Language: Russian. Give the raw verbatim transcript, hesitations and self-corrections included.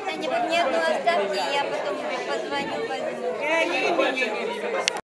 что-нибудь мне одну оставьте, и я потом позвоню, возьму.